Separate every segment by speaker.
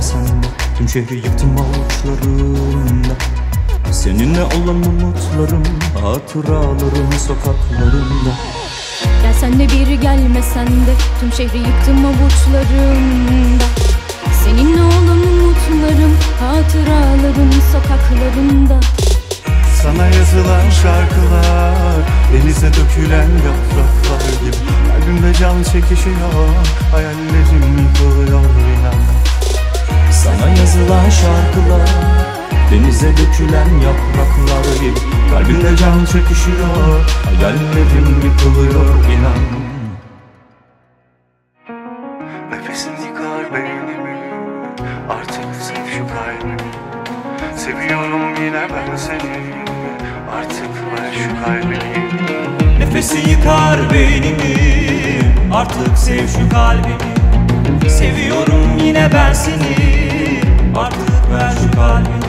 Speaker 1: gelmesen de tüm şehri yıktım avuçlarımda. Seninle olan umutlarım, hatıralarım sokaklarında.
Speaker 2: Gelsen de biri gelmesen de tüm şehri yıktım avuçlarımda. Seninle olan umutlarım, hatıralarım sokaklarında.
Speaker 3: Sana yazılan şarkılar, denize dökülen yapraklar gibi. Kalbimde can çekişiyor, hayallerim yıkılıyor inan.
Speaker 1: Sana yazılan şarkılar, denize dökülen yapraklar gibi. Kalbimde can çekişiyor, hayallerim yıkılıyor inan.
Speaker 3: Nefesin yıkar beynimi, artık sev şu kalbimi. Seviyorum yine ben seni, artık ver şu kalbimi.
Speaker 1: Nefesi yıkar beynimi, artık sev şu kalbimi. Seviyorum yine ben seni, artık ver şu kalbimi.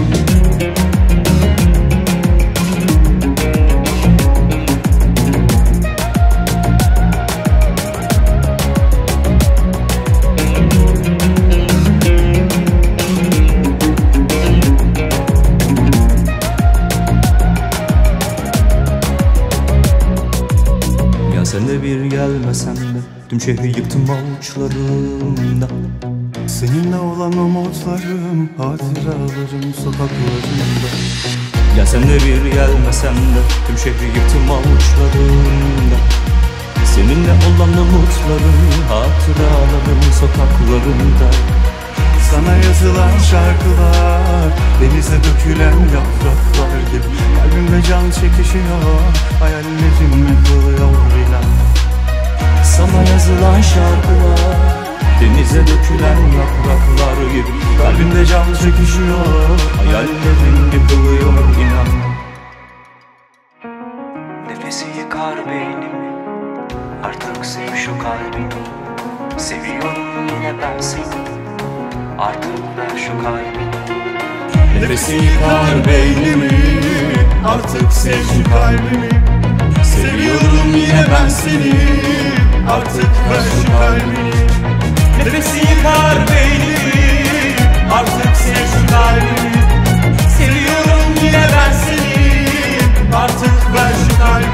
Speaker 1: Sen de bir gelmesen de tüm şehri yıktım avuçlarımda.
Speaker 3: Seninle olan umutlarım, hatıralarım sokaklarında.
Speaker 1: Ya sen de bir gelmesen de tüm şehri yıktım avuçlarımda. Seninle olan umutlarım, hatıralarım sokaklarında.
Speaker 3: Sana yazılan şarkılar, denize dökülen yapraklar gibi. Kalbimde can çekişiyor, hayallerim yıkılıyor inan.
Speaker 1: Sana yazılan şarkılar, denize dökülen yapraklar gibi.
Speaker 3: Kalbimde can çekişiyor,
Speaker 1: hayallerim yıkılıyor inan.
Speaker 4: Nefesi yıkar beynimi, artık sev şu kalbimi. Seviyorum yine ben seni, artık ver şu kalbimi.
Speaker 3: nefesi yıkar beynimi, artık sev şu kalbimi. Seviyorum yine ben seni, artık ver şu kalbimi.
Speaker 1: Nefesi yıkar beynimi, artık sev şu kalbimi.
Speaker 3: Seviyorum yine ben seni, artık ver şu kalbimi.